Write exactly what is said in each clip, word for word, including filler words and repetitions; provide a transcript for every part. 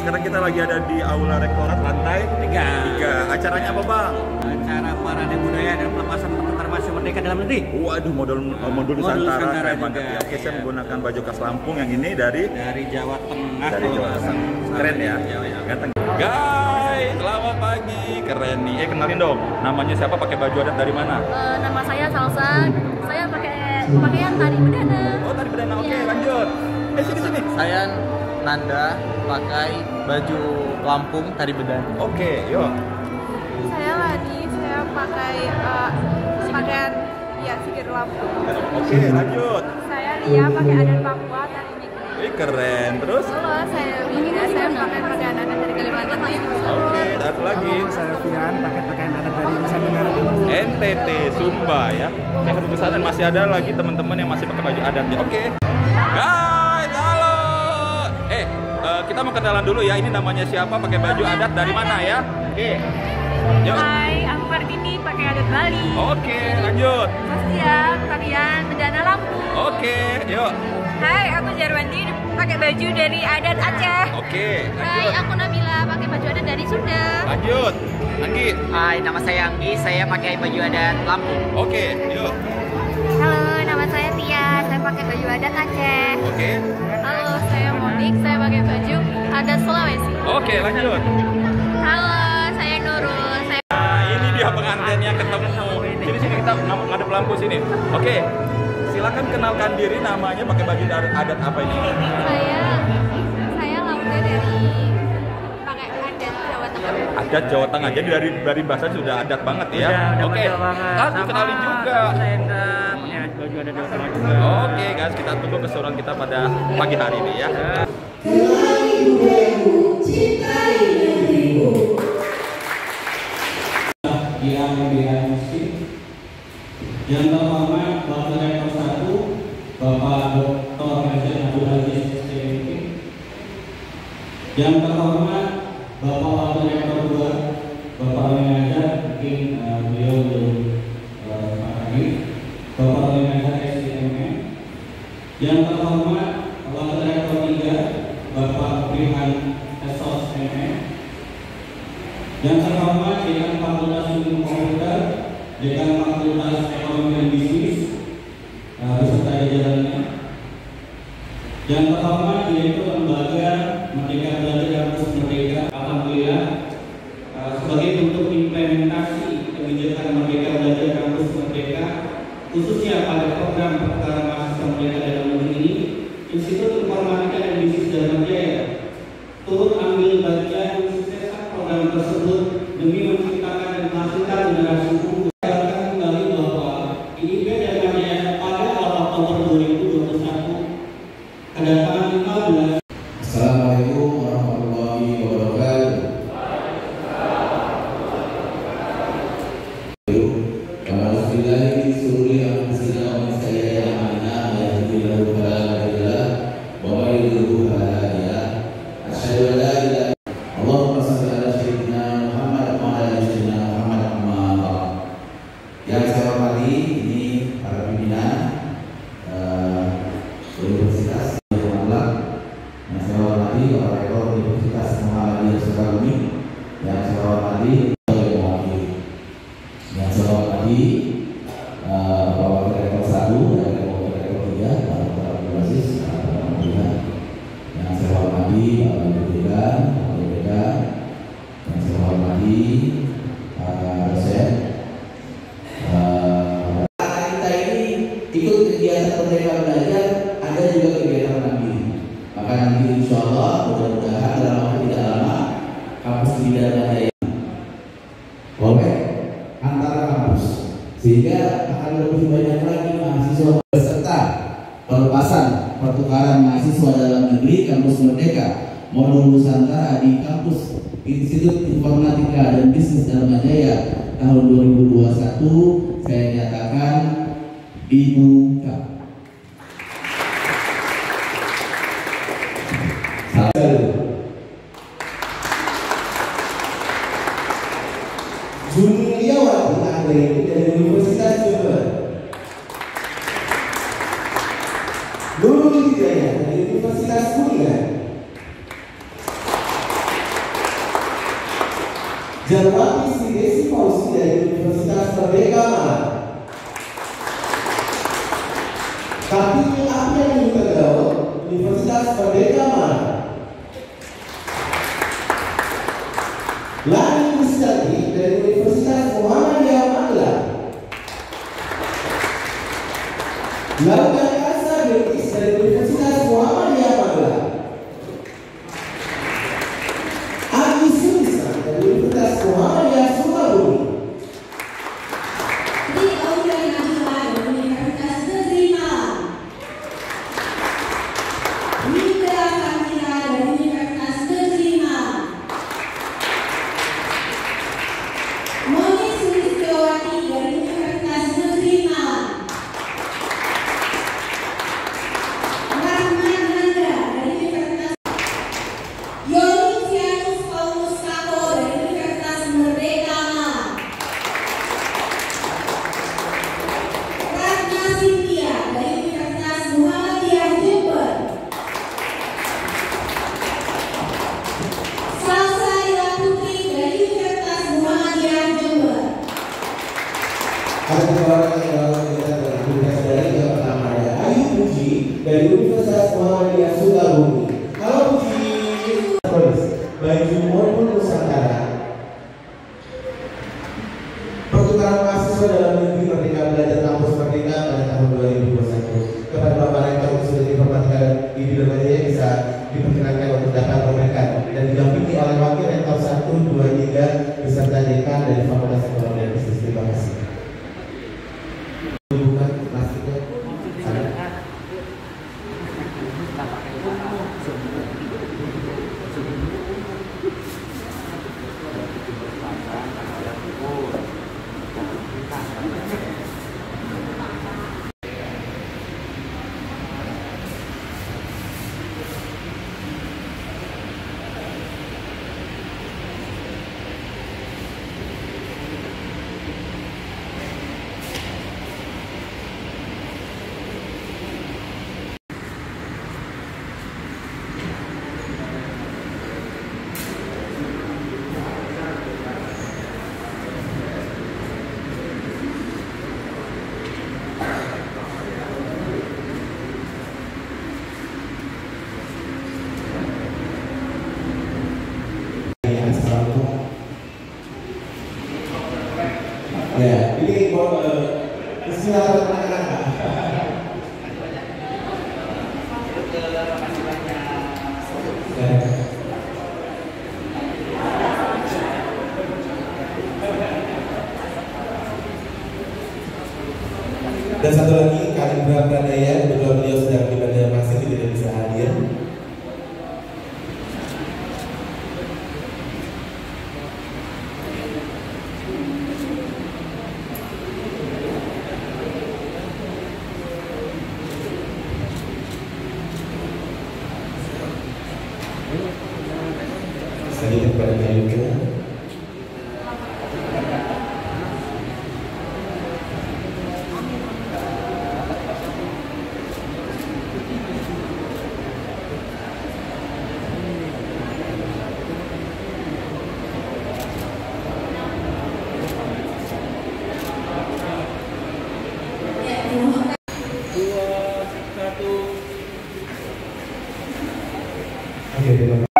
Sekarang kita lagi ada di Aula Rektorat lantai tiga. tiga. Acaranya apa, Bang? Acara Parade Budaya dan Pelepasan Proklamasi Merdeka dalam Negeri. Waduh, modul modul Modul Nusantara Nusantara keren banget juga, ya. Oke, saya iya. menggunakan baju khas Lampung yang ini dari Dari Jawa Tengah. dari Jawa Tengah. Keren ya. Jawa, ya. Ganteng. Guys, selamat pagi. Keren nih. Eh, kenalin dong. Namanya siapa? Pakai baju adat dari mana? Uh, nama saya Salsa. Saya pakai pakaian tari bedana. Oh, tari bedana. Oke, Iya. lanjut. Eh, sini sini. Saya Nanda, pakai baju Lampung tari bedana. Oke, yuk. Saya Lani, saya pakai uh, pakaian ya sikir Lampung. Oke, lanjut. Saya Lia, pakai adat Papua tari Negeri. Eh, keren. Terus? Halo, saya Wina, saya pakai pakaian adat dari Kalimantan Timur. Oke, satu lagi. Saya Fian, pakai pakaian adat dari Nusa Tenggara Timur. N T T Sumba ya. Oke, satu kesana masih ada lagi teman-teman yang masih pakai baju adat ya. Oke. Guys, halo. Eh, uh, kita mau kenalan dulu ya. Ini namanya siapa? Pakai baju adat dari mana ya? Oke. Yuk. Hai, aku Kartini, pakai adat Bali. Oke, lanjut. Fastia, pakaian bedana Lampung. Oke, yuk. Hai, aku Jarwandi, pakai baju dari adat Aceh. Oke, Hai, lanjut. aku Nabila, pakai baju adat dari Sunda. Lanjut. Anggi. Hai, nama saya Anggi, saya pakai baju adat Lampung. Oke, yuk. Halo, nama saya Tia, saya pakai baju adat Aceh. Oke. Halo, saya Monik, saya pakai baju adat Sulawesi. Oke, lanjut. Halo, saya Nurul, saya Nah, ini dia pengantinnya ketemu. Sini sini kita ngadep lampu sini. Oke. Silakan kenalkan diri, namanya, pakai baju adat apa ini? Saya saya Laude dari pakai adat Jawa Tengah. Adat Jawa Tengah. Jadi dari dari bahasa sudah adat banget ya. Udah, Oke. udah banget. Langsung Sama kenalin juga. Saya Indra, pakai baju adat Jawa Tengah juga. Oke guys, kita tunggu keseruan kita pada pagi hari ini ya. Yang diagnosis yang terhormat Bapak Rektor satu Bapak Doktor Haji Abdul Aziz S P M P, yang terhormat Bapak Wakil Rektor dua Bapak Lenaja, mungkin uh, beliau belum uh, pahami, Bapak Lenaja S D M M, yang terhormat Wakil Rektor tiga Bapak Prihan S O S M M, yang terhormat Dekan Fakultas Ilmu Komputer, Dekan Fakultas Ekonomi dan Bisnis, uh, beserta jajarannya. Yang terhormat Direktur Lembaga Merdeka Belajar Kampus Merdeka. Alhamdulillah, uh, sebagai bentuk implementasi kebijakan Merdeka Belajar Kampus Merdeka, khususnya pada program Pertukaran Mahasiswa Merdeka dalam Negeri ini, Institut Informatika dan Bisnis Dharma Jaya turut ambil bagian suksesan program tersebut demi menciptakan dan menghasilkan generasi unggul. Saya akan kembali bahwa I I B Dharma Jaya pada awal Oktober dua ribu dua puluh satu kedatangan lima belas. Assalamualaikum warahmatullahi wabarakatuh. Alhamdulillah ini sururi anfusina wa min sayyiati a'malina may yahdihillahu fala mudilla lahu wa may yudlil fala hadiya lahu. Asyhadu an la ilaha illallah. Allahumma shalli ala sayyidina Muhammad wa ala ali sayyidina Muhammad amma ba'd. Yang saya hormati ini para pimpinan uh, Universitas Muhammadiyah, yang saya hormati Bapak Rektor Universitas Muhammadiyah Sukabumi, yang saya hormati yang saya hormati uh, Bapak Rektor satu dan Bapak Rektor tiga, Pak Doktor Abdul Aziz, Alhamdulillah. Yang saya hormati Bapak Dekan, Bapak Dekan, yang saya hormati para dosen. Uh, kita ini ikut kegiatan Merdeka Belajar, ada juga kegiatan mandiri. Maka nanti insya Allah mudah-mudahan dalam waktu tidak lama kampus di Dharma Jaya oleh antara kampus, sehingga akan lebih banyak lagi mahasiswa beserta pelepasan pertukaran mahasiswa dalam negeri kampus Merdeka modul Nusantara di kampus Institut Informatika dan Bisnis Dharma Jaya tahun dua ribu dua puluh satu saya nyatakan dibuka. Juniawati Andre dari Universitas Jember, Nurul Hidayah dari Universitas Kuningan, Jawab Sri Desi Fauzi dari Universitas Merdeka Malang. Kartini Apriani Tegal, Universitas Merdeka Malang. Lani Mustaqi dari Universitas Muhammadiyah Magelang. Lauka Asa Betis dari Universitas Muhammadiyah Magelang. Agi Sulisa dari Universitas Muhammadiyah Sukabumi. Di Aulia Najwa dari Universitas Negeri Malang. Mitra Kamila dari Universitas Negeri Malang. Moni Sulistiyowati dari Universitas Negeri Malang. Rahman Handra dari Universitas. Yoni Fianus Paulus Kako dari Universitas Merdeka Malang. Ratna Cynthia dari Universitas Muhammadiyah Jember. Salsa Ila Putri dari Universitas Muhammadiyah Jember. Ada tiga orang yang dalam kegiatan beraktivitas dari yang pertama ada Ayu Puji dari Universitas Muhammadiyah Sukabumi. Halo Puji. Baju Morbun Nusantara. Pertukaran mahasiswa dalam negeri Merdeka Belajar Kampus Merdeka pada tahun dua ribu dua puluh satu. Kepada Bapak Rektor Institut Informatika I D I Jaya bisa diperkenankan untuk dapat memberikan dan didampingi oleh Wakil Rektor satu, dua, tiga beserta dekan dari Fakultas Ekonomi dan Bisnis. Terima kasih. Bukan plastiknya. Sana. Ya, ini buat istilah anak-anak. Dan satu lagi, Kalindra Pradaya, kebetulan beliau sedang di Banjarmasin, tidak bisa hadir. Saya kepada Mayuka. Oke, terima kasih.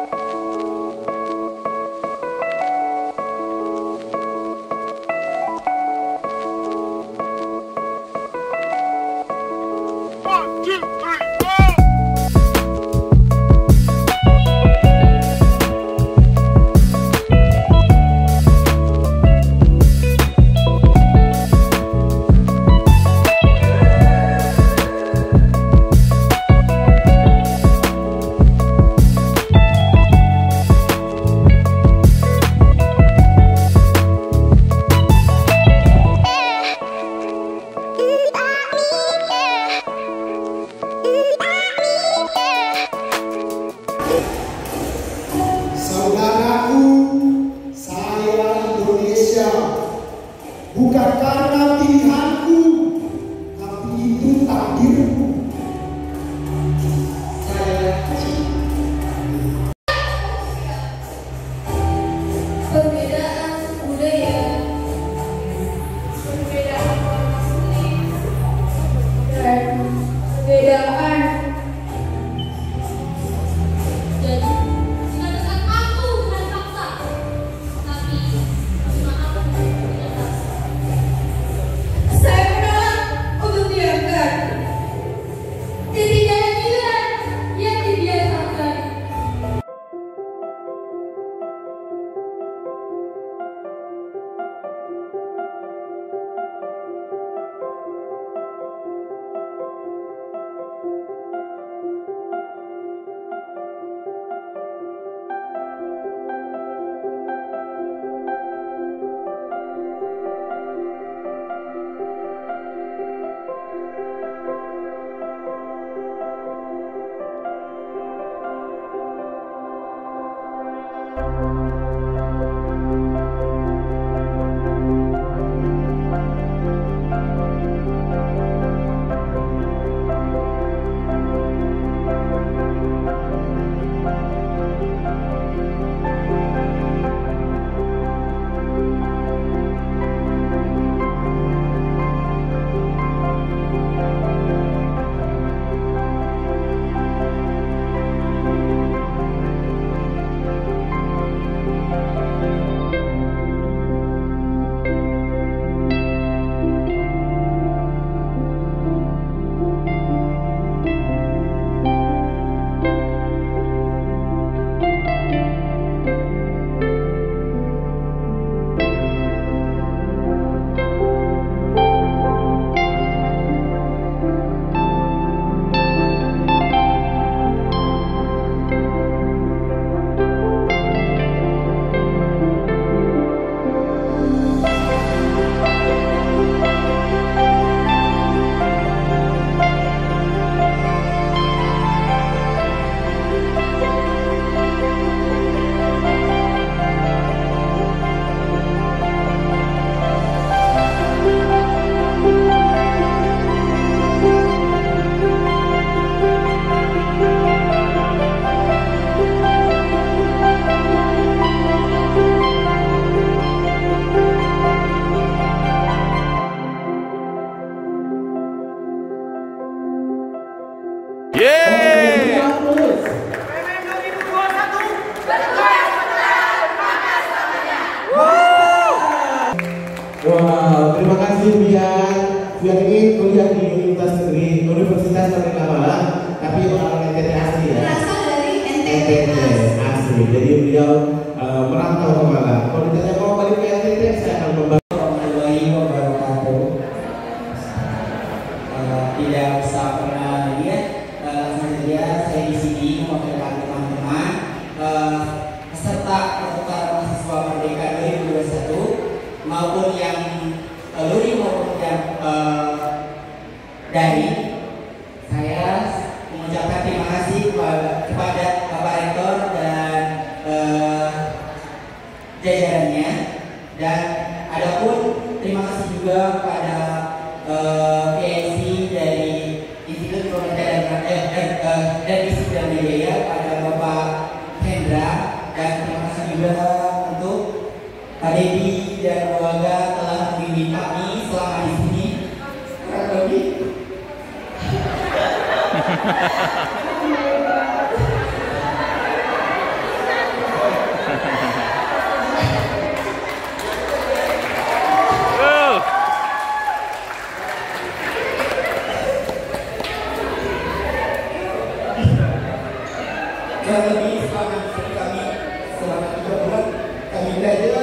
Saudaraku, saya Indonesia bukan karena pilihanku, tapi itu takdirku. Saya Berbeda Wow, terima kasih Bian. Bian ini kuliah di Universitas Negeri Universitas Merdeka Malang, tapi orang N T T asli ya. Berasal dari N T T. N T T asli. Jadi beliau uh, merantau ke Malang. Kalau ditanya mau balik ke N T T, saya akan membantu. Warahmatullahi wabarakatuh. Uh, tidak usah pernah lihat, langsung saja saya di sini mewakilkan teman-teman uh, peserta pertukaran mahasiswa Merdeka dua ribu dua puluh satu maupun yang alumni maupun yang uh, dari. Saya mengucapkan terima kasih kepada, kepada Bapak Rektor dan uh, jajarannya, dan adapun terima kasih juga kepada uh, P I C dari Institut Pembelajaran eh, eh, eh, dan Institut dan Media pada Bapak Hendra, dan terima kasih juga untuk Pak Dedi dan keluarga telah membimbing kami selama di sini kurang lebih. Kurang lebih selama di sini kami selama tiga bulan kami belajar.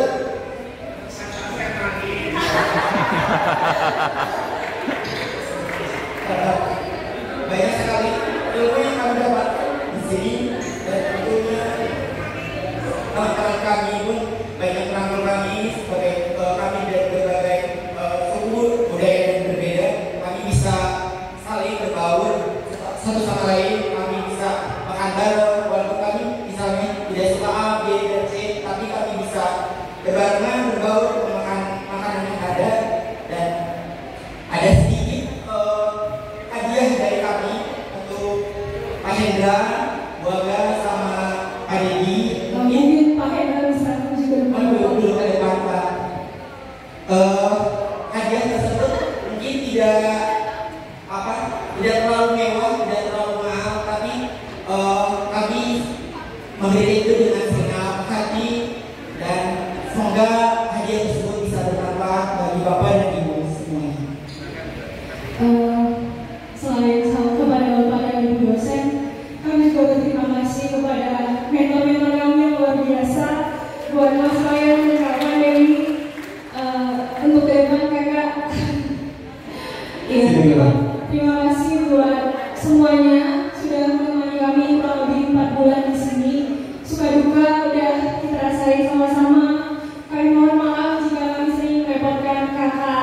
Banyak sekali ilmu yang kami dapat di sini, dan tentunya teman-teman kami pun banyak merangkul kami sebagai uh, kami dari berbagai uh, suku budaya yang berbeda. Kami bisa saling berbaur satu sama lain, kami bisa mengandar walaupun kami misalnya tidak suka A, B, dan C, tapi kami bisa berbarengan berbaur memakan makanan yang ada. Dan ada sedikit uh, hadiah dari kami untuk Pak Hendra, Buaga, sama Pak Dedi. Mungkin Pak Hendra bisa juga dulu ke depan Pak. Uh, hadiah tersebut mungkin tidak apa, tidak terlalu mewah, tidak terlalu mahal, tapi uh, kami memberi itu dengan senang hati, dan semoga hadiah tersebut bisa bermanfaat bagi Bapak dan Ibu semuanya. Uh, selain kepada Bapak dan Ibu dosen, kami juga berterima kasih kepada mentor-mentor kami yang luar biasa, buat Mas Ryan dan Kak Dewi. Uh, untuk ke depan kakak, ya, terima, terima kasih buat semuanya sudah menemani kami kurang lebih empat bulan di sini. Suka duka udah kita rasain sama-sama. Kami mohon maaf jika kami sering merepotkan kakak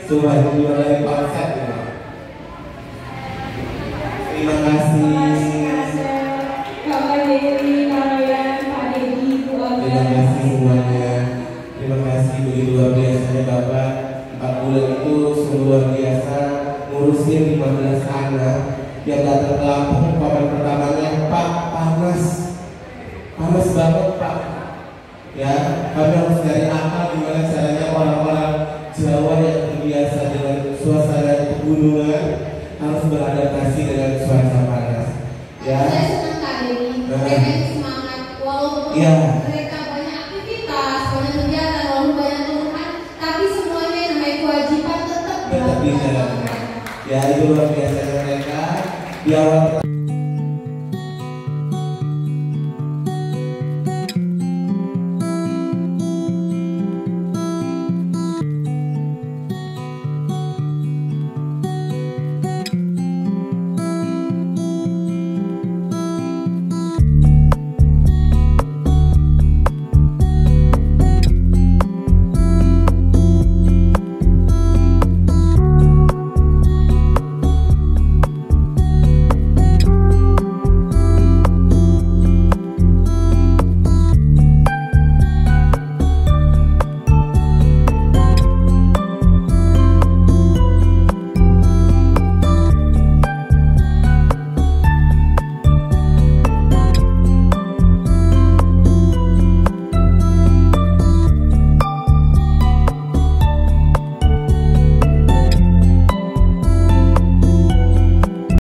Sudah mulai konsep ya. Terima kasih. Kak Dewi, Kak Royan, Pak Dedi, Bu Aga. Terima kasih semuanya. Terima kasih begitu luar biasanya Bapak. Empat bulan itu sungguh luar biasa ngurusin lima belas anak yang datang ke Lampung. Komen pertamanya, Pak panas, panas banget Pak. Ya, kami harus cari akal gimana caranya orang-orang Jawa yang terbiasa dengan suasana pegunungan harus beradaptasi dengan cuaca panas. Ya. Saya senang Kak Dewi, mereka itu semangat walaupun ya. mereka banyak aktivitas, banyak kegiatan, walaupun banyak keluhan, tapi semuanya yang namanya kewajiban tetap Tetap dijalankan. Ya itu luar biasa mereka di awal.